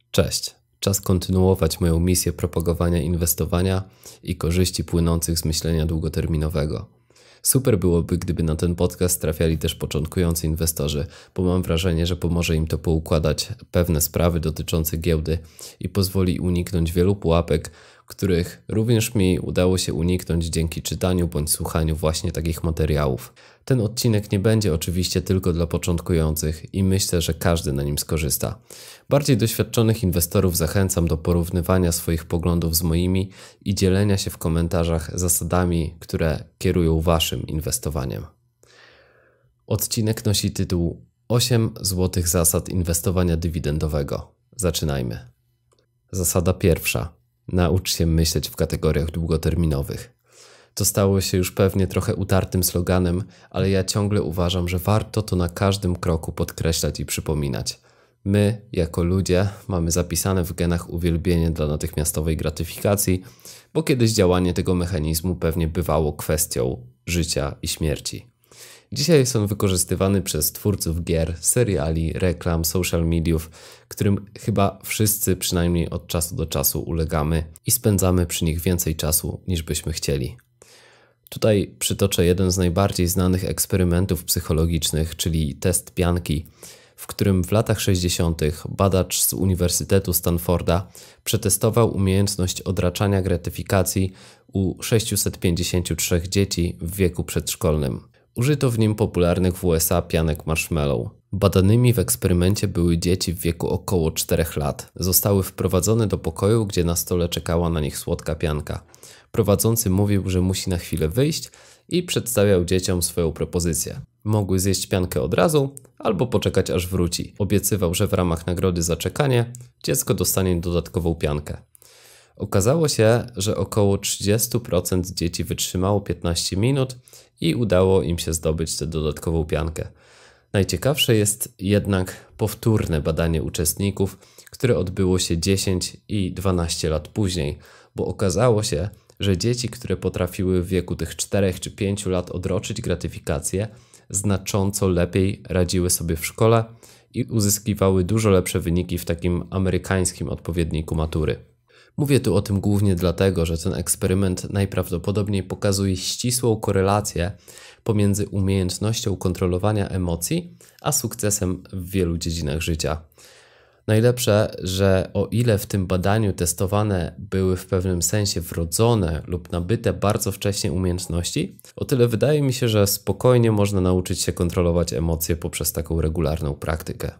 Cześć, czas kontynuować moją misję propagowania inwestowania i korzyści płynących z myślenia długoterminowego. Super byłoby, gdyby na ten podcast trafiali też początkujący inwestorzy, bo mam wrażenie, że pomoże im to poukładać pewne sprawy dotyczące giełdy i pozwoli uniknąć wielu pułapek, których również mi udało się uniknąć dzięki czytaniu bądź słuchaniu właśnie takich materiałów. Ten odcinek nie będzie oczywiście tylko dla początkujących i myślę, że każdy na nim skorzysta. Bardziej doświadczonych inwestorów zachęcam do porównywania swoich poglądów z moimi i dzielenia się w komentarzach zasadami, które kierują waszym inwestowaniem. Odcinek nosi tytuł 8 złotych zasad inwestowania dywidendowego. Zaczynajmy. Zasada pierwsza. Naucz się myśleć w kategoriach długoterminowych. To stało się już pewnie trochę utartym sloganem, ale ja ciągle uważam, że warto to na każdym kroku podkreślać i przypominać. My, jako ludzie, mamy zapisane w genach uwielbienie dla natychmiastowej gratyfikacji, bo kiedyś działanie tego mechanizmu pewnie bywało kwestią życia i śmierci. Dzisiaj jest on wykorzystywany przez twórców gier, seriali, reklam, social mediów, którym chyba wszyscy przynajmniej od czasu do czasu ulegamy i spędzamy przy nich więcej czasu niż byśmy chcieli. Tutaj przytoczę jeden z najbardziej znanych eksperymentów psychologicznych, czyli test pianki, w którym w latach 60. badacz z Uniwersytetu Stanforda przetestował umiejętność odraczania gratyfikacji u 653 dzieci w wieku przedszkolnym. Użyto w nim popularnych w USA pianek marshmallow. Badanymi w eksperymencie były dzieci w wieku około 4 lat. Zostały wprowadzone do pokoju, gdzie na stole czekała na nich słodka pianka. Prowadzący mówił, że musi na chwilę wyjść i przedstawiał dzieciom swoją propozycję. Mogły zjeść piankę od razu albo poczekać aż wróci. Obiecywał, że w ramach nagrody za czekanie dziecko dostanie dodatkową piankę. Okazało się, że około 30% dzieci wytrzymało 15 minut i udało im się zdobyć tę dodatkową piankę. Najciekawsze jest jednak powtórne badanie uczestników, które odbyło się 10 i 12 lat później, bo okazało się, że dzieci, które potrafiły w wieku tych 4 czy 5 lat odroczyć gratyfikację, znacząco lepiej radziły sobie w szkole i uzyskiwały dużo lepsze wyniki w takim amerykańskim odpowiedniku matury. Mówię tu o tym głównie dlatego, że ten eksperyment najprawdopodobniej pokazuje ścisłą korelację pomiędzy umiejętnością kontrolowania emocji a sukcesem w wielu dziedzinach życia. Najlepsze, że o ile w tym badaniu testowane były w pewnym sensie wrodzone lub nabyte bardzo wcześnie umiejętności, o tyle wydaje mi się, że spokojnie można nauczyć się kontrolować emocje poprzez taką regularną praktykę.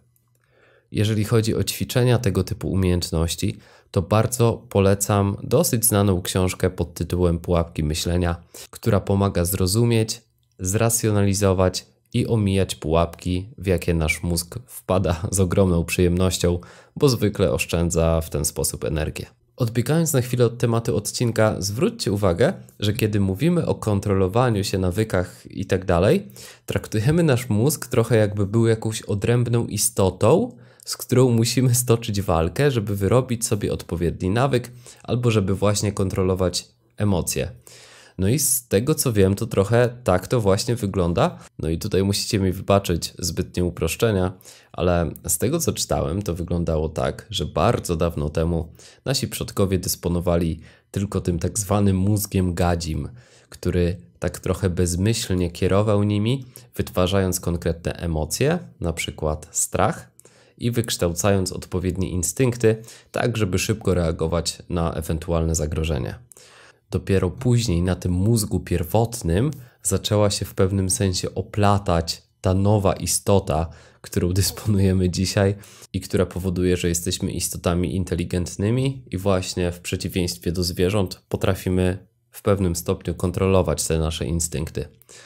Jeżeli chodzi o ćwiczenia tego typu umiejętności, to bardzo polecam dosyć znaną książkę pod tytułem Pułapki myślenia, która pomaga zrozumieć, zracjonalizować i omijać pułapki, w jakie nasz mózg wpada z ogromną przyjemnością, bo zwykle oszczędza w ten sposób energię. Odbiegając na chwilę od tematu odcinka, zwróćcie uwagę, że kiedy mówimy o kontrolowaniu się, nawykach itd., traktujemy nasz mózg trochę jakby był jakąś odrębną istotą, z którą musimy stoczyć walkę, żeby wyrobić sobie odpowiedni nawyk albo żeby właśnie kontrolować emocje. No i z tego co wiem, to trochę tak to właśnie wygląda. No i tutaj musicie mi wybaczyć zbytnie uproszczenia, ale z tego co czytałem, to wyglądało tak, że bardzo dawno temu nasi przodkowie dysponowali tylko tym tak zwanym mózgiem gadzim, który tak trochę bezmyślnie kierował nimi, wytwarzając konkretne emocje, na przykład strach, i wykształcając odpowiednie instynkty, tak żeby szybko reagować na ewentualne zagrożenie. Dopiero później na tym mózgu pierwotnym zaczęła się w pewnym sensie oplatać ta nowa istota, którą dysponujemy dzisiaj i która powoduje, że jesteśmy istotami inteligentnymi i właśnie w przeciwieństwie do zwierząt potrafimy w pewnym stopniu kontrolować te nasze instynkty.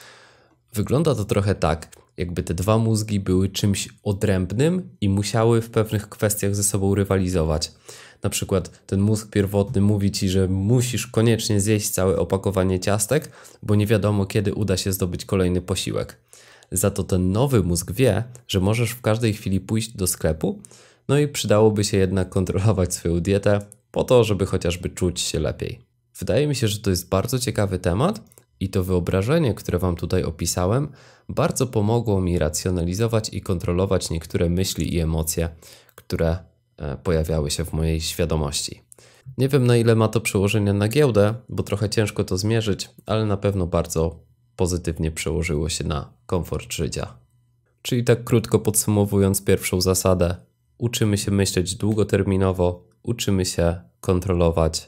Wygląda to trochę tak, jakby te dwa mózgi były czymś odrębnym i musiały w pewnych kwestiach ze sobą rywalizować. Na przykład ten mózg pierwotny mówi ci, że musisz koniecznie zjeść całe opakowanie ciastek, bo nie wiadomo kiedy uda się zdobyć kolejny posiłek. Za to ten nowy mózg wie, że możesz w każdej chwili pójść do sklepu, no i przydałoby się jednak kontrolować swoją dietę po to, żeby chociażby czuć się lepiej. Wydaje mi się, że to jest bardzo ciekawy temat i to wyobrażenie, które wam tutaj opisałem, bardzo pomogło mi racjonalizować i kontrolować niektóre myśli i emocje, które pojawiały się w mojej świadomości. Nie wiem, na ile ma to przełożenie na giełdę, bo trochę ciężko to zmierzyć, ale na pewno bardzo pozytywnie przełożyło się na komfort życia. Czyli tak krótko podsumowując pierwszą zasadę, uczymy się myśleć długoterminowo, uczymy się kontrolować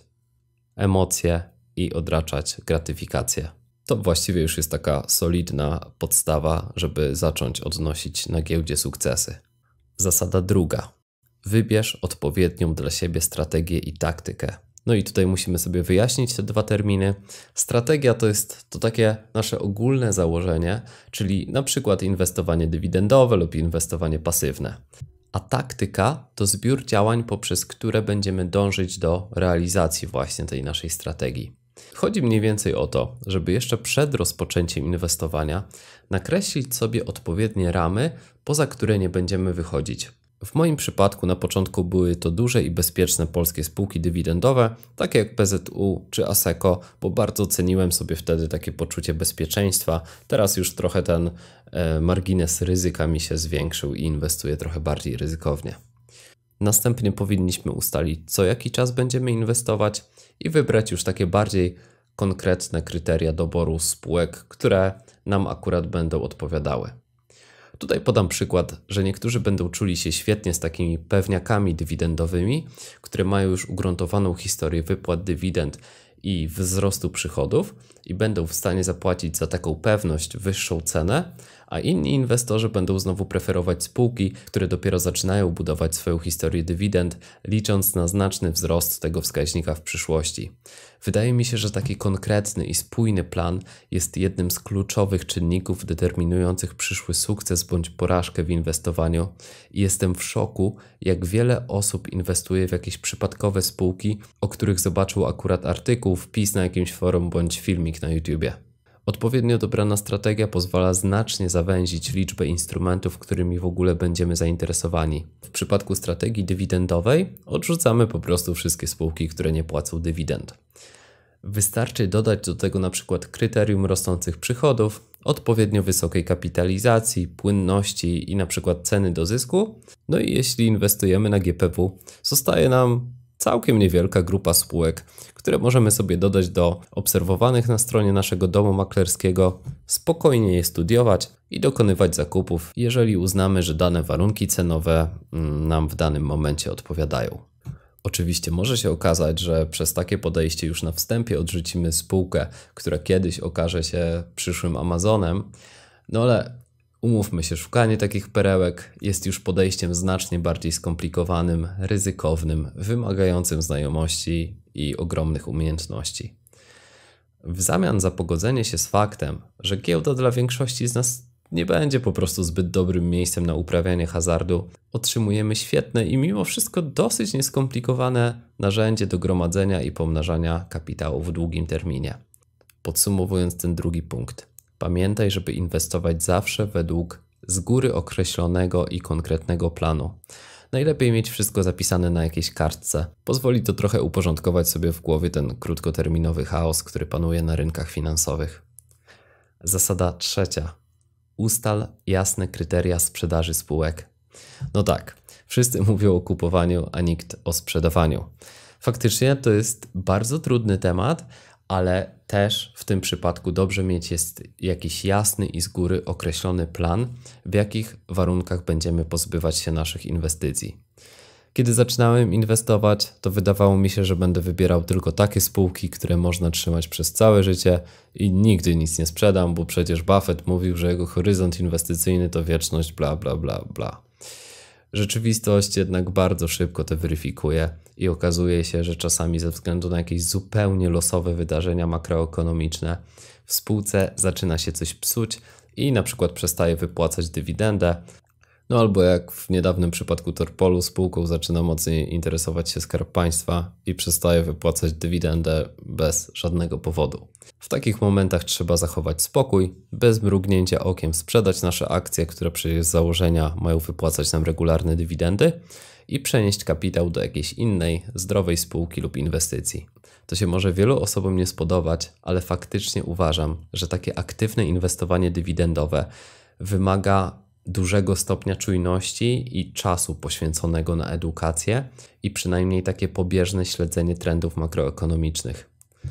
emocje i odraczać gratyfikację. To właściwie już jest taka solidna podstawa, żeby zacząć odnosić na giełdzie sukcesy. Zasada druga. Wybierz odpowiednią dla siebie strategię i taktykę. No i tutaj musimy sobie wyjaśnić te dwa terminy. Strategia to takie nasze ogólne założenie, czyli na przykład inwestowanie dywidendowe lub inwestowanie pasywne. A taktyka to zbiór działań, poprzez które będziemy dążyć do realizacji właśnie tej naszej strategii. Chodzi mniej więcej o to, żeby jeszcze przed rozpoczęciem inwestowania nakreślić sobie odpowiednie ramy, poza które nie będziemy wychodzić. W moim przypadku na początku były to duże i bezpieczne polskie spółki dywidendowe, takie jak PZU czy Asseco, bo bardzo ceniłem sobie wtedy takie poczucie bezpieczeństwa. Teraz już trochę ten margines ryzyka mi się zwiększył i inwestuję trochę bardziej ryzykownie. Następnie powinniśmy ustalić, co jaki czas będziemy inwestować i wybrać już takie bardziej konkretne kryteria doboru spółek, które nam akurat będą odpowiadały. Tutaj podam przykład, że niektórzy będą czuli się świetnie z takimi pewniakami dywidendowymi, które mają już ugruntowaną historię wypłat dywidend i wzrostu przychodów i będą w stanie zapłacić za taką pewność wyższą cenę, a inni inwestorzy będą znowu preferować spółki, które dopiero zaczynają budować swoją historię dywidend, licząc na znaczny wzrost tego wskaźnika w przyszłości. Wydaje mi się, że taki konkretny i spójny plan jest jednym z kluczowych czynników determinujących przyszły sukces bądź porażkę w inwestowaniu i jestem w szoku, jak wiele osób inwestuje w jakieś przypadkowe spółki, o których zobaczył akurat artykuł, wpis na jakimś forum bądź filmik na YouTubie. Odpowiednio dobrana strategia pozwala znacznie zawęzić liczbę instrumentów, którymi w ogóle będziemy zainteresowani. W przypadku strategii dywidendowej odrzucamy po prostu wszystkie spółki, które nie płacą dywidend. Wystarczy dodać do tego na przykład kryterium rosnących przychodów, odpowiednio wysokiej kapitalizacji, płynności i na przykład ceny do zysku. No i jeśli inwestujemy na GPW, zostaje nam całkiem niewielka grupa spółek, które możemy sobie dodać do obserwowanych na stronie naszego domu maklerskiego, spokojnie je studiować i dokonywać zakupów, jeżeli uznamy, że dane warunki cenowe nam w danym momencie odpowiadają. Oczywiście może się okazać, że przez takie podejście już na wstępie odrzucimy spółkę, która kiedyś okaże się przyszłym Amazonem, no ale umówmy się, szukanie takich perełek jest już podejściem znacznie bardziej skomplikowanym, ryzykownym, wymagającym znajomości i ogromnych umiejętności. W zamian za pogodzenie się z faktem, że giełda dla większości z nas nie będzie po prostu zbyt dobrym miejscem na uprawianie hazardu, otrzymujemy świetne i mimo wszystko dosyć nieskomplikowane narzędzie do gromadzenia i pomnażania kapitału w długim terminie. Podsumowując ten drugi punkt. Pamiętaj, żeby inwestować zawsze według z góry określonego i konkretnego planu. Najlepiej mieć wszystko zapisane na jakiejś kartce. Pozwoli to trochę uporządkować sobie w głowie ten krótkoterminowy chaos, który panuje na rynkach finansowych. Zasada trzecia. Ustal jasne kryteria sprzedaży spółek. No tak, wszyscy mówią o kupowaniu, a nikt o sprzedawaniu. Faktycznie to jest bardzo trudny temat, ale też w tym przypadku dobrze mieć jest jakiś jasny i z góry określony plan, w jakich warunkach będziemy pozbywać się naszych inwestycji. Kiedy zaczynałem inwestować, to wydawało mi się, że będę wybierał tylko takie spółki, które można trzymać przez całe życie i nigdy nic nie sprzedam, bo przecież Buffett mówił, że jego horyzont inwestycyjny to wieczność, bla bla bla bla. Rzeczywistość jednak bardzo szybko to weryfikuje i okazuje się, że czasami ze względu na jakieś zupełnie losowe wydarzenia makroekonomiczne w spółce zaczyna się coś psuć i na przykład przestaje wypłacać dywidendę, no albo jak w niedawnym przypadku Torpolu spółką zaczyna mocniej interesować się Skarb Państwa i przestaje wypłacać dywidendę bez żadnego powodu. W takich momentach trzeba zachować spokój, bez mrugnięcia okiem sprzedać nasze akcje, które przecież z założenia mają wypłacać nam regularne dywidendy i przenieść kapitał do jakiejś innej, zdrowej spółki lub inwestycji. To się może wielu osobom nie spodobać, ale faktycznie uważam, że takie aktywne inwestowanie dywidendowe wymaga dużego stopnia czujności i czasu poświęconego na edukację i przynajmniej takie pobieżne śledzenie trendów makroekonomicznych.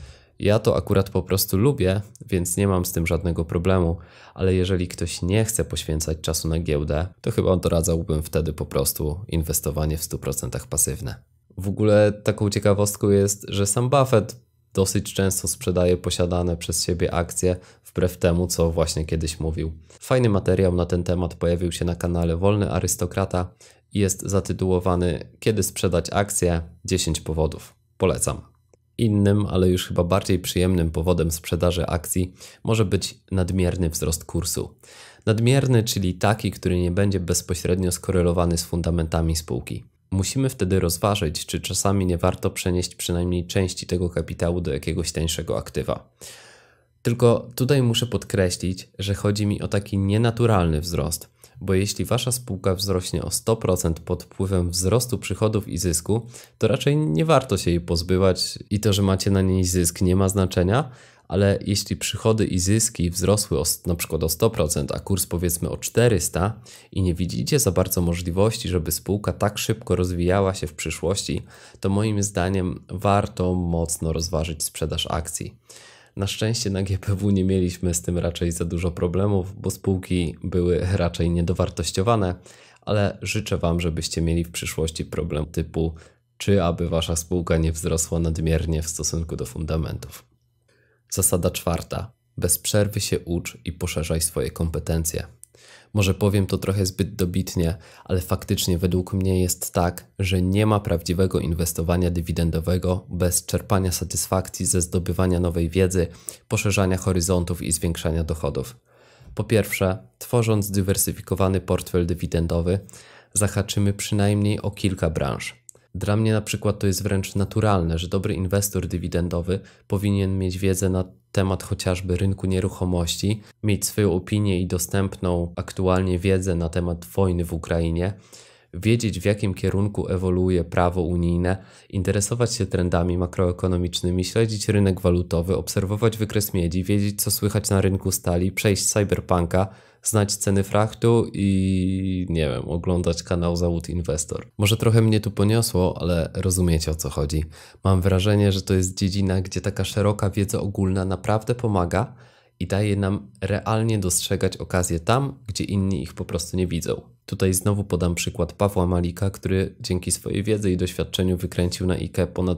Ja to akurat po prostu lubię, więc nie mam z tym żadnego problemu, ale jeżeli ktoś nie chce poświęcać czasu na giełdę, to chyba doradzałbym wtedy po prostu inwestowanie w 100% pasywne. W ogóle taką ciekawostką jest, że sam Buffett dosyć często sprzedaje posiadane przez siebie akcje, wbrew temu, co właśnie kiedyś mówił. Fajny materiał na ten temat pojawił się na kanale Wolny Arystokrata i jest zatytułowany Kiedy sprzedać akcje? 10 powodów. Polecam. Innym, ale już chyba bardziej przyjemnym powodem sprzedaży akcji może być nadmierny wzrost kursu. Nadmierny, czyli taki, który nie będzie bezpośrednio skorelowany z fundamentami spółki. Musimy wtedy rozważyć, czy czasami nie warto przenieść przynajmniej części tego kapitału do jakiegoś tańszego aktywa. Tylko tutaj muszę podkreślić, że chodzi mi o taki nienaturalny wzrost, bo jeśli wasza spółka wzrośnie o 100% pod wpływem wzrostu przychodów i zysku, to raczej nie warto się jej pozbywać i to, że macie na niej zysk, nie ma znaczenia, ale jeśli przychody i zyski wzrosły na przykład o 100%, a kurs powiedzmy o 400 i nie widzicie za bardzo możliwości, żeby spółka tak szybko rozwijała się w przyszłości, to moim zdaniem warto mocno rozważyć sprzedaż akcji. Na szczęście na GPW nie mieliśmy z tym raczej za dużo problemów, bo spółki były raczej niedowartościowane, ale życzę Wam, żebyście mieli w przyszłości problem typu, czy aby Wasza spółka nie wzrosła nadmiernie w stosunku do fundamentów. Zasada 4. Bez przerwy się ucz i poszerzaj swoje kompetencje. Może powiem to trochę zbyt dobitnie, ale faktycznie według mnie jest tak, że nie ma prawdziwego inwestowania dywidendowego bez czerpania satysfakcji ze zdobywania nowej wiedzy, poszerzania horyzontów i zwiększania dochodów. Po pierwsze, tworząc zdywersyfikowany portfel dywidendowy, zahaczymy przynajmniej o kilka branż. Dla mnie na przykład to jest wręcz naturalne, że dobry inwestor dywidendowy powinien mieć wiedzę na temat chociażby rynku nieruchomości, mieć swoją opinię i dostępną aktualnie wiedzę na temat wojny w Ukrainie, wiedzieć w jakim kierunku ewoluuje prawo unijne, interesować się trendami makroekonomicznymi, śledzić rynek walutowy, obserwować wykres miedzi, wiedzieć co słychać na rynku stali, przejść cyberpunka, znać ceny frachtu i nie wiem, oglądać kanał Zawód Inwestor. Może trochę mnie tu poniosło, ale rozumiecie o co chodzi. Mam wrażenie, że to jest dziedzina, gdzie taka szeroka wiedza ogólna naprawdę pomaga i daje nam realnie dostrzegać okazje tam, gdzie inni ich po prostu nie widzą. Tutaj znowu podam przykład Pawła Malika, który dzięki swojej wiedzy i doświadczeniu wykręcił na IKE ponad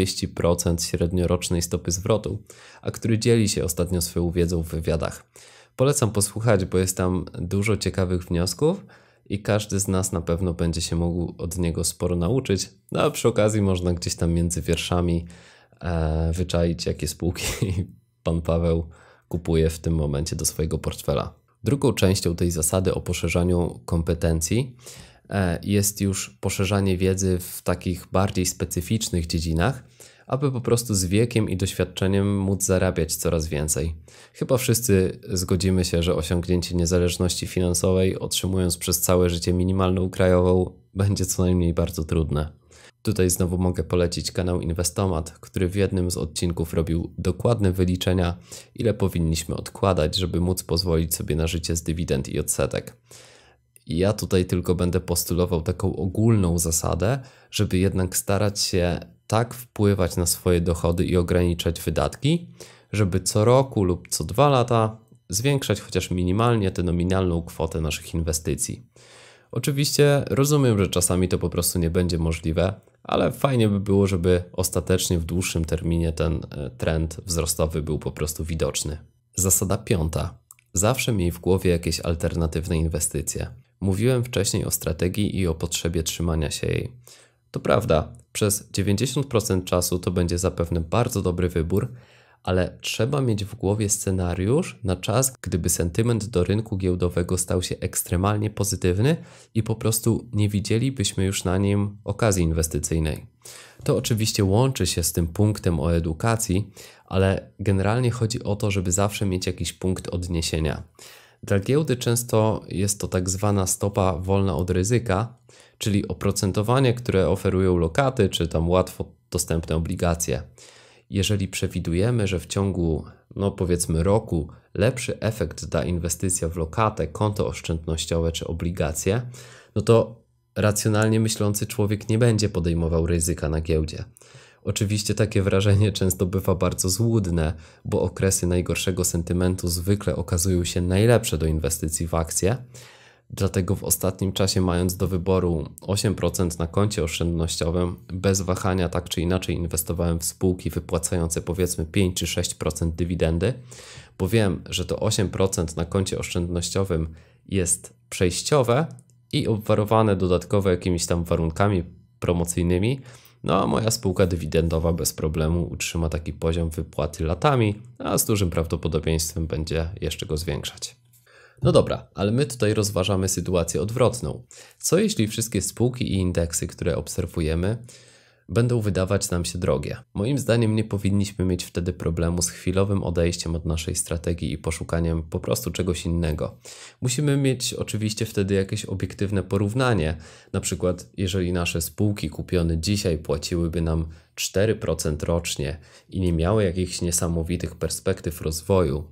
30% średniorocznej stopy zwrotu, a który dzieli się ostatnio swoją wiedzą w wywiadach. Polecam posłuchać, bo jest tam dużo ciekawych wniosków i każdy z nas na pewno będzie się mógł od niego sporo nauczyć. No a przy okazji można gdzieś tam między wierszami wyczaić, jakie spółki pan Paweł kupuje w tym momencie do swojego portfela. Drugą częścią tej zasady o poszerzaniu kompetencji jest już poszerzanie wiedzy w takich bardziej specyficznych dziedzinach, aby po prostu z wiekiem i doświadczeniem móc zarabiać coraz więcej. Chyba wszyscy zgodzimy się, że osiągnięcie niezależności finansowej, otrzymując przez całe życie minimalną krajową, będzie co najmniej bardzo trudne. Tutaj znowu mogę polecić kanał Inwestomat, który w jednym z odcinków robił dokładne wyliczenia, ile powinniśmy odkładać, żeby móc pozwolić sobie na życie z dywidend i odsetek. Ja tutaj tylko będę postulował taką ogólną zasadę, żeby jednak starać się tak wpływać na swoje dochody i ograniczać wydatki, żeby co roku lub co 2 lata zwiększać chociaż minimalnie tę nominalną kwotę naszych inwestycji. Oczywiście rozumiem, że czasami to po prostu nie będzie możliwe, ale fajnie by było, żeby ostatecznie w dłuższym terminie ten trend wzrostowy był po prostu widoczny. Zasada 5. Zawsze miej w głowie jakieś alternatywne inwestycje. Mówiłem wcześniej o strategii i o potrzebie trzymania się jej. To prawda, przez 90% czasu to będzie zapewne bardzo dobry wybór, ale trzeba mieć w głowie scenariusz na czas, gdyby sentyment do rynku giełdowego stał się ekstremalnie pozytywny i po prostu nie widzielibyśmy już na nim okazji inwestycyjnej. To oczywiście łączy się z tym punktem o edukacji, ale generalnie chodzi o to, żeby zawsze mieć jakiś punkt odniesienia. Dla giełdy często jest to tak zwana stopa wolna od ryzyka, czyli oprocentowanie, które oferują lokaty czy tam łatwo dostępne obligacje. Jeżeli przewidujemy, że w ciągu powiedzmy roku, lepszy efekt da inwestycja w lokatę, konto oszczędnościowe czy obligacje, no to racjonalnie myślący człowiek nie będzie podejmował ryzyka na giełdzie. Oczywiście takie wrażenie często bywa bardzo złudne, bo okresy najgorszego sentymentu zwykle okazują się najlepsze do inwestycji w akcje. Dlatego w ostatnim czasie, mając do wyboru 8% na koncie oszczędnościowym, bez wahania tak czy inaczej inwestowałem w spółki wypłacające powiedzmy 5 czy 6% dywidendy, bo wiem, że to 8% na koncie oszczędnościowym jest przejściowe i obwarowane dodatkowo jakimiś tam warunkami promocyjnymi, a moja spółka dywidendowa bez problemu utrzyma taki poziom wypłaty latami, a z dużym prawdopodobieństwem będzie jeszcze go zwiększać. No dobra, ale my tutaj rozważamy sytuację odwrotną. Co jeśli wszystkie spółki i indeksy, które obserwujemy, będą wydawać nam się drogie? Moim zdaniem nie powinniśmy mieć wtedy problemu z chwilowym odejściem od naszej strategii i poszukaniem po prostu czegoś innego. Musimy mieć oczywiście wtedy jakieś obiektywne porównanie. Na przykład, jeżeli nasze spółki kupione dzisiaj płaciłyby nam 4% rocznie i nie miały jakichś niesamowitych perspektyw rozwoju,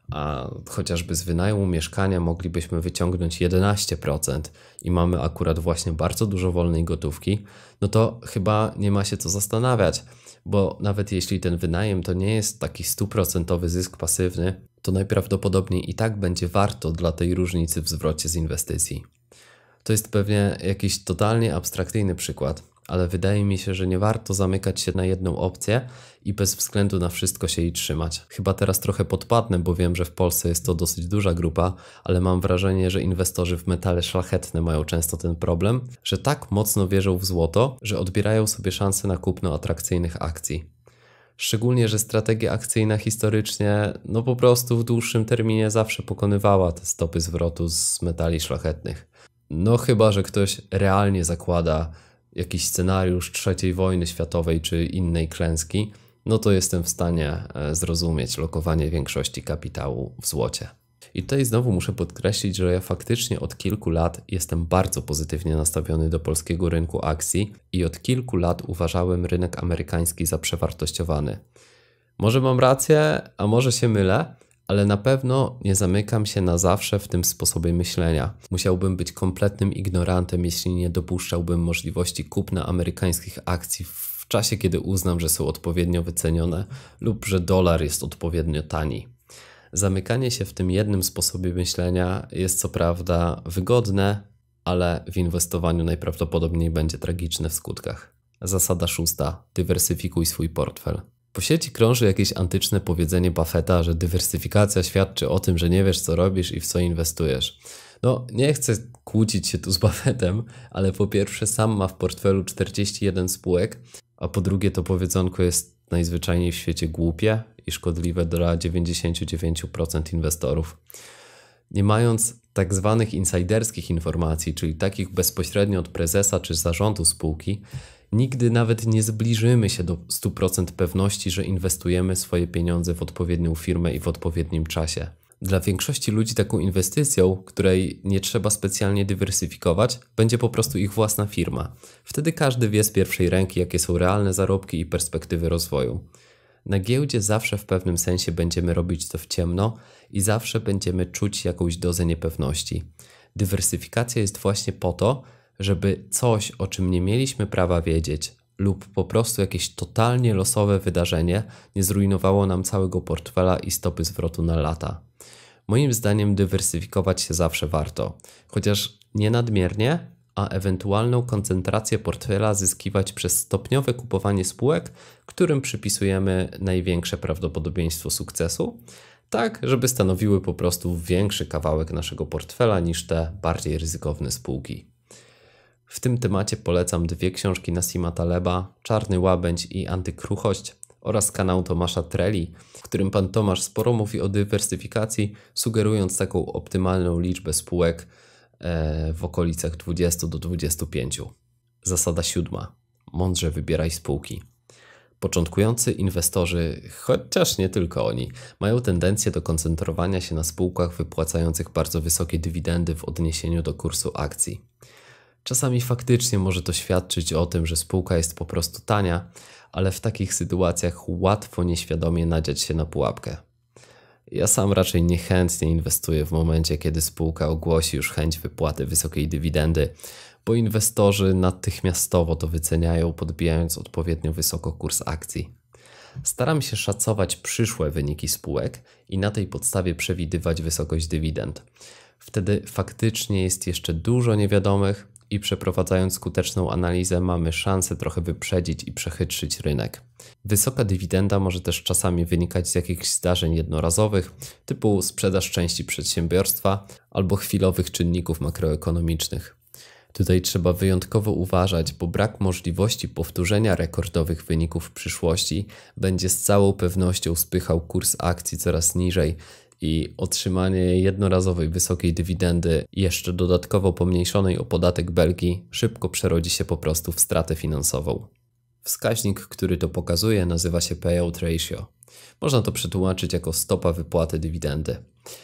a chociażby z wynajmu mieszkania moglibyśmy wyciągnąć 11% i mamy akurat właśnie bardzo dużo wolnej gotówki, no to chyba nie ma się co zastanawiać, bo nawet jeśli ten wynajem to nie jest taki 100% zysk pasywny, to najprawdopodobniej i tak będzie warto dla tej różnicy w zwrocie z inwestycji. To jest pewnie jakiś totalnie abstrakcyjny przykład, ale wydaje mi się, że nie warto zamykać się na jedną opcję i bez względu na wszystko się jej trzymać. Chyba teraz trochę podpadnę, bo wiem, że w Polsce jest to dosyć duża grupa, ale mam wrażenie, że inwestorzy w metale szlachetne mają często ten problem, że tak mocno wierzą w złoto, że odbierają sobie szansę na kupno atrakcyjnych akcji. Szczególnie, że strategia akcyjna historycznie po prostu w dłuższym terminie zawsze pokonywała te stopy zwrotu z metali szlachetnych. Chyba że ktoś realnie zakłada jakiś scenariusz III wojny światowej czy innej klęski, to jestem w stanie zrozumieć lokowanie większości kapitału w złocie. I tutaj znowu muszę podkreślić, że ja faktycznie od kilku lat jestem bardzo pozytywnie nastawiony do polskiego rynku akcji i od kilku lat uważałem rynek amerykański za przewartościowany. Może mam rację, a może się mylę, ale na pewno nie zamykam się na zawsze w tym sposobie myślenia. Musiałbym być kompletnym ignorantem, jeśli nie dopuszczałbym możliwości kupna amerykańskich akcji w czasie, kiedy uznam, że są odpowiednio wycenione lub że dolar jest odpowiednio tani. Zamykanie się w tym jednym sposobie myślenia jest co prawda wygodne, ale w inwestowaniu najprawdopodobniej będzie tragiczne w skutkach. Zasada 6. Dywersyfikuj swój portfel. Po sieci krąży jakieś antyczne powiedzenie Buffetta, że dywersyfikacja świadczy o tym, że nie wiesz co robisz i w co inwestujesz. Nie chcę kłócić się tu z Buffettem, ale po pierwsze sam ma w portfelu 41 spółek, a po drugie to powiedzonko jest najzwyczajniej w świecie głupie i szkodliwe dla 99% inwestorów. Nie mając tak zwanych insiderskich informacji, czyli takich bezpośrednio od prezesa czy zarządu spółki, nigdy nawet nie zbliżymy się do 100% pewności, że inwestujemy swoje pieniądze w odpowiednią firmę i w odpowiednim czasie. Dla większości ludzi taką inwestycją, której nie trzeba specjalnie dywersyfikować, będzie po prostu ich własna firma. Wtedy każdy wie z pierwszej ręki, jakie są realne zarobki i perspektywy rozwoju. Na giełdzie zawsze w pewnym sensie będziemy robić to w ciemno i zawsze będziemy czuć jakąś dozę niepewności. Dywersyfikacja jest właśnie po to, żeby coś, o czym nie mieliśmy prawa wiedzieć lub po prostu jakieś totalnie losowe wydarzenie nie zrujnowało nam całego portfela i stopy zwrotu na lata. Moim zdaniem dywersyfikować się zawsze warto, chociaż nie nadmiernie, a ewentualną koncentrację portfela zyskiwać przez stopniowe kupowanie spółek, którym przypisujemy największe prawdopodobieństwo sukcesu, tak żeby stanowiły po prostu większy kawałek naszego portfela niż te bardziej ryzykowne spółki. W tym temacie polecam 2 książki Nassima Taleba, Czarny Łabędź i Antykruchość oraz kanał Tomasza Treli, w którym pan Tomasz sporo mówi o dywersyfikacji, sugerując taką optymalną liczbę spółek w okolicach 20 do 25. Zasada 7. Mądrze wybieraj spółki. Początkujący inwestorzy, chociaż nie tylko oni, mają tendencję do koncentrowania się na spółkach wypłacających bardzo wysokie dywidendy w odniesieniu do kursu akcji. Czasami faktycznie może to świadczyć o tym, że spółka jest po prostu tania, ale w takich sytuacjach łatwo nieświadomie nadziać się na pułapkę. Ja sam raczej niechętnie inwestuję w momencie, kiedy spółka ogłosi już chęć wypłaty wysokiej dywidendy, bo inwestorzy natychmiastowo to wyceniają, podbijając odpowiednio wysoko kurs akcji. Staram się szacować przyszłe wyniki spółek i na tej podstawie przewidywać wysokość dywidend. Wtedy faktycznie jest jeszcze dużo niewiadomych i przeprowadzając skuteczną analizę mamy szansę trochę wyprzedzić i przechytrzyć rynek. Wysoka dywidenda może też czasami wynikać z jakichś zdarzeń jednorazowych, typu sprzedaż części przedsiębiorstwa albo chwilowych czynników makroekonomicznych. Tutaj trzeba wyjątkowo uważać, bo brak możliwości powtórzenia rekordowych wyników w przyszłości będzie z całą pewnością spychał kurs akcji coraz niżej i otrzymanie jednorazowej wysokiej dywidendy, jeszcze dodatkowo pomniejszonej o podatek Belgii, szybko przerodzi się po prostu w stratę finansową. Wskaźnik, który to pokazuje, nazywa się payout ratio. Można to przetłumaczyć jako stopa wypłaty dywidendy.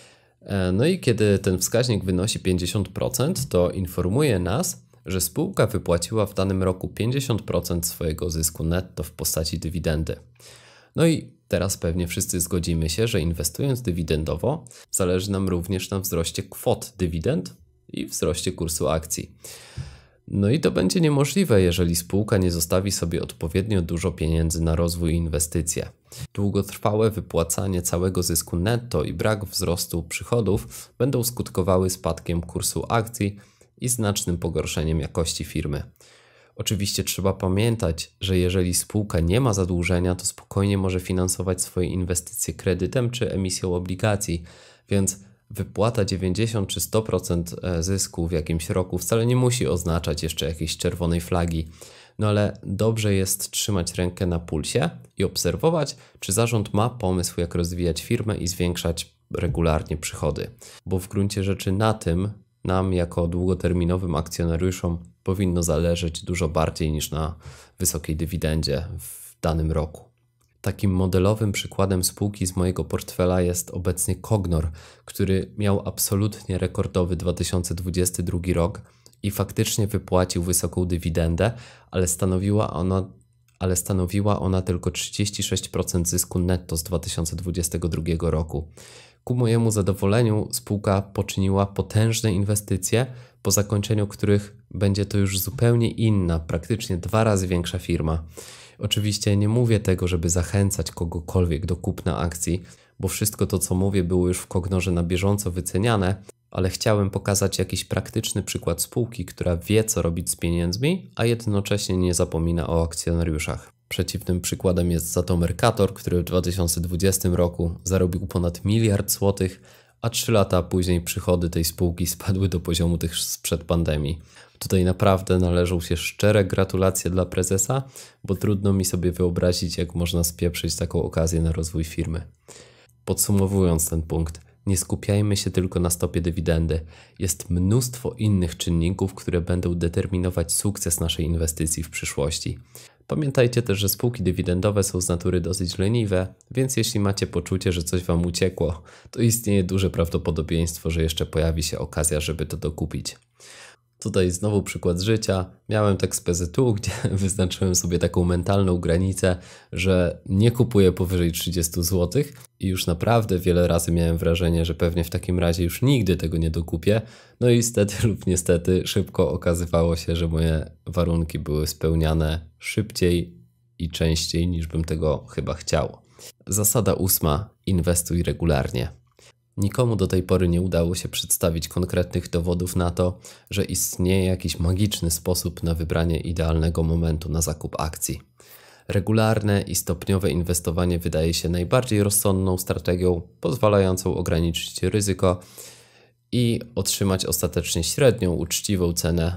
No i kiedy ten wskaźnik wynosi 50%, to informuje nas, że spółka wypłaciła w danym roku 50% swojego zysku netto w postaci dywidendy. No i teraz pewnie wszyscy zgodzimy się, że inwestując dywidendowo zależy nam również na wzroście kwot dywidend i wzroście kursu akcji. No i to będzie niemożliwe, jeżeli spółka nie zostawi sobie odpowiednio dużo pieniędzy na rozwój i inwestycje. Długotrwałe wypłacanie całego zysku netto i brak wzrostu przychodów będą skutkowały spadkiem kursu akcji i znacznym pogorszeniem jakości firmy. Oczywiście trzeba pamiętać, że jeżeli spółka nie ma zadłużenia, to spokojnie może finansować swoje inwestycje kredytem czy emisją obligacji, więc wypłata 90 czy 100% zysku w jakimś roku wcale nie musi oznaczać jeszcze jakiejś czerwonej flagi. No ale dobrze jest trzymać rękę na pulsie i obserwować, czy zarząd ma pomysł, jak rozwijać firmę i zwiększać regularnie przychody. Bo w gruncie rzeczy na tym nam jako długoterminowym akcjonariuszom powinno zależeć dużo bardziej niż na wysokiej dywidendzie w danym roku. Takim modelowym przykładem spółki z mojego portfela jest obecnie Cognor, który miał absolutnie rekordowy 2022 rok i faktycznie wypłacił wysoką dywidendę, ale stanowiła ona tylko 36% zysku netto z 2022 roku. Ku mojemu zadowoleniu spółka poczyniła potężne inwestycje, po zakończeniu których będzie to już zupełnie inna, praktycznie 2 razy większa firma. Oczywiście nie mówię tego, żeby zachęcać kogokolwiek do kupna akcji, bo wszystko to, co mówię, było już w Cognorze na bieżąco wyceniane, ale chciałem pokazać jakiś praktyczny przykład spółki, która wie, co robić z pieniędzmi, a jednocześnie nie zapomina o akcjonariuszach. Przeciwnym przykładem jest zato Mercator, który w 2020 roku zarobił ponad 1 miliard złotych, a 3 lata później przychody tej spółki spadły do poziomu tych sprzed pandemii. Tutaj naprawdę należą się szczere gratulacje dla prezesa, bo trudno mi sobie wyobrazić, jak można spieprzyć taką okazję na rozwój firmy. Podsumowując ten punkt, nie skupiajmy się tylko na stopie dywidendy. Jest mnóstwo innych czynników, które będą determinować sukces naszej inwestycji w przyszłości. Pamiętajcie też, że spółki dywidendowe są z natury dosyć leniwe, więc jeśli macie poczucie, że coś Wam uciekło, to istnieje duże prawdopodobieństwo, że jeszcze pojawi się okazja, żeby to dokupić. Tutaj znowu przykład z życia. Miałem tak z PZU, gdzie wyznaczyłem sobie taką mentalną granicę, że nie kupuję powyżej 30 zł i już naprawdę wiele razy miałem wrażenie, że pewnie w takim razie już nigdy tego nie dokupię. No i stety lub niestety szybko okazywało się, że moje warunki były spełniane szybciej i częściej niż bym tego chyba chciał. Zasada 8. Inwestuj regularnie. Nikomu do tej pory nie udało się przedstawić konkretnych dowodów na to, że istnieje jakiś magiczny sposób na wybranie idealnego momentu na zakup akcji. Regularne i stopniowe inwestowanie wydaje się najbardziej rozsądną strategią, pozwalającą ograniczyć ryzyko i otrzymać ostatecznie średnią, uczciwą cenę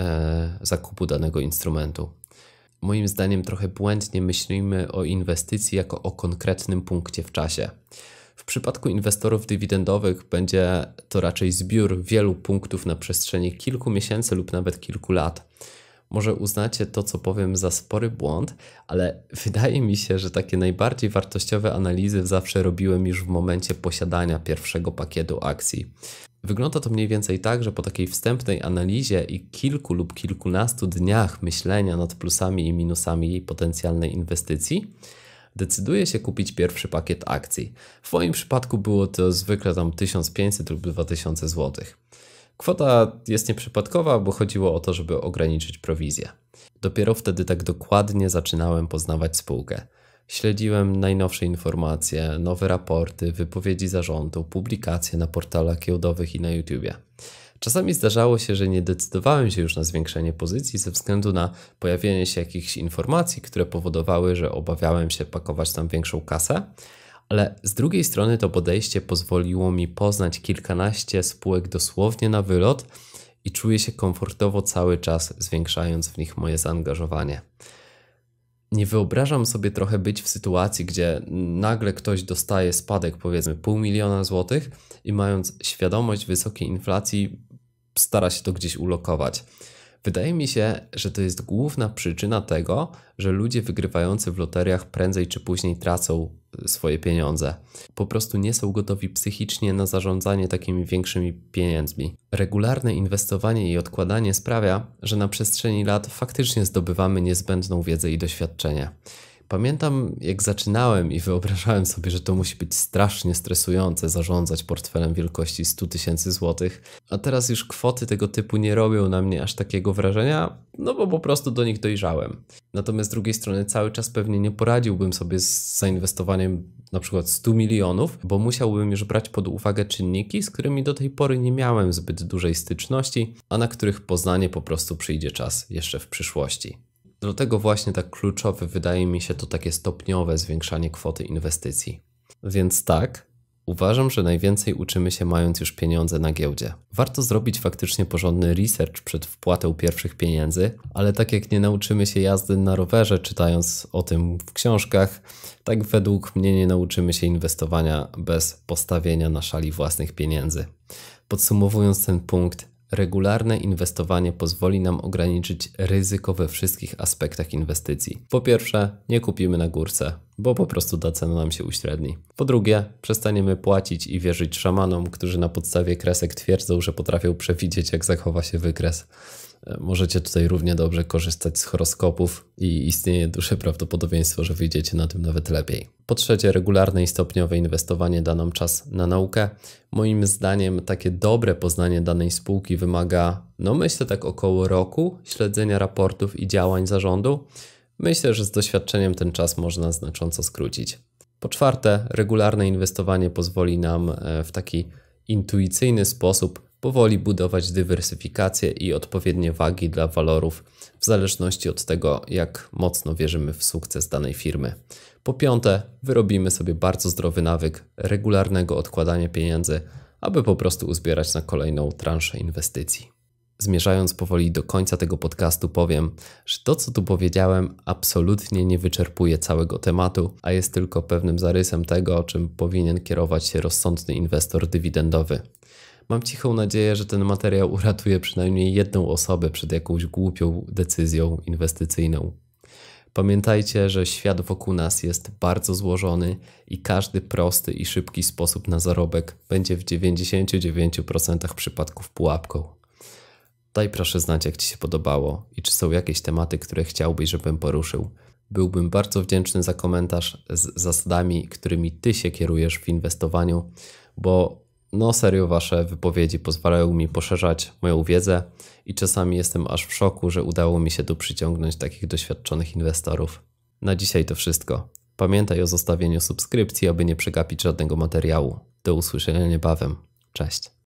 zakupu danego instrumentu. Moim zdaniem trochę błędnie myślimy o inwestycji jako o konkretnym punkcie w czasie. W przypadku inwestorów dywidendowych będzie to raczej zbiór wielu punktów na przestrzeni kilku miesięcy lub nawet kilku lat. Może uznacie to, co powiem, za spory błąd, ale wydaje mi się, że takie najbardziej wartościowe analizy zawsze robiłem już w momencie posiadania pierwszego pakietu akcji. Wygląda to mniej więcej tak, że po takiej wstępnej analizie i kilku lub kilkunastu dniach myślenia nad plusami i minusami jej potencjalnej inwestycji, decyduję się kupić pierwszy pakiet akcji. W moim przypadku było to zwykle tam 1500 lub 2000 zł. Kwota jest nieprzypadkowa, bo chodziło o to, żeby ograniczyć prowizję. Dopiero wtedy tak dokładnie zaczynałem poznawać spółkę. Śledziłem najnowsze informacje, nowe raporty, wypowiedzi zarządu, publikacje na portalach giełdowych i na YouTubie. Czasami zdarzało się, że nie decydowałem się już na zwiększenie pozycji ze względu na pojawienie się jakichś informacji, które powodowały, że obawiałem się pakować tam większą kasę, ale z drugiej strony to podejście pozwoliło mi poznać kilkanaście spółek dosłownie na wylot i czuję się komfortowo cały czas, zwiększając w nich moje zaangażowanie. Nie wyobrażam sobie trochę być w sytuacji, gdzie nagle ktoś dostaje spadek powiedzmy 500 000 złotych i mając świadomość wysokiej inflacji stara się to gdzieś ulokować. Wydaje mi się, że to jest główna przyczyna tego, że ludzie wygrywający w loteriach prędzej czy później tracą swoje pieniądze. Po prostu nie są gotowi psychicznie na zarządzanie takimi większymi pieniędzmi. Regularne inwestowanie i odkładanie sprawia, że na przestrzeni lat faktycznie zdobywamy niezbędną wiedzę i doświadczenie. Pamiętam, jak zaczynałem i wyobrażałem sobie, że to musi być strasznie stresujące zarządzać portfelem wielkości 100 000 złotych, a teraz już kwoty tego typu nie robią na mnie aż takiego wrażenia, no bo po prostu do nich dojrzałem. Natomiast z drugiej strony cały czas pewnie nie poradziłbym sobie z zainwestowaniem na przykład 100 milionów, bo musiałbym już brać pod uwagę czynniki, z którymi do tej pory nie miałem zbyt dużej styczności, a na których poznanie po prostu przyjdzie czas jeszcze w przyszłości. Dlatego właśnie tak kluczowe wydaje mi się to takie stopniowe zwiększanie kwoty inwestycji. Więc tak, uważam, że najwięcej uczymy się mając już pieniądze na giełdzie. Warto zrobić faktycznie porządny research przed wpłatą pierwszych pieniędzy, ale tak jak nie nauczymy się jazdy na rowerze czytając o tym w książkach, tak według mnie nie nauczymy się inwestowania bez postawienia na szali własnych pieniędzy. Podsumowując ten punkt, regularne inwestowanie pozwoli nam ograniczyć ryzyko we wszystkich aspektach inwestycji. Po pierwsze, nie kupimy na górce, bo po prostu ta cena nam się uśredni. Po drugie, przestaniemy płacić i wierzyć szamanom, którzy na podstawie kresek twierdzą, że potrafią przewidzieć, jak zachowa się wykres. Możecie tutaj równie dobrze korzystać z horoskopów i istnieje duże prawdopodobieństwo, że wyjdziecie na tym nawet lepiej. Po trzecie, regularne i stopniowe inwestowanie da nam czas na naukę. Moim zdaniem takie dobre poznanie danej spółki wymaga, myślę tak około roku śledzenia raportów i działań zarządu. Myślę, że z doświadczeniem ten czas można znacząco skrócić. Po czwarte, regularne inwestowanie pozwoli nam w taki intuicyjny sposób powoli budować dywersyfikację i odpowiednie wagi dla walorów w zależności od tego, jak mocno wierzymy w sukces danej firmy. Po piąte, wyrobimy sobie bardzo zdrowy nawyk regularnego odkładania pieniędzy, aby po prostu uzbierać na kolejną transzę inwestycji. Zmierzając powoli do końca tego podcastu powiem, że to co tu powiedziałem absolutnie nie wyczerpuje całego tematu, a jest tylko pewnym zarysem tego, czym powinien kierować się rozsądny inwestor dywidendowy. Mam cichą nadzieję, że ten materiał uratuje przynajmniej jedną osobę przed jakąś głupią decyzją inwestycyjną. Pamiętajcie, że świat wokół nas jest bardzo złożony i każdy prosty i szybki sposób na zarobek będzie w 99% przypadków pułapką. Daj proszę znać, jak Ci się podobało i czy są jakieś tematy, które chciałbyś, żebym poruszył. Byłbym bardzo wdzięczny za komentarz z zasadami, którymi Ty się kierujesz w inwestowaniu, bo serio Wasze wypowiedzi pozwalają mi poszerzać moją wiedzę i czasami jestem aż w szoku, że udało mi się tu przyciągnąć takich doświadczonych inwestorów. Na dzisiaj to wszystko. Pamiętaj o zostawieniu subskrypcji, aby nie przegapić żadnego materiału. Do usłyszenia niebawem. Cześć.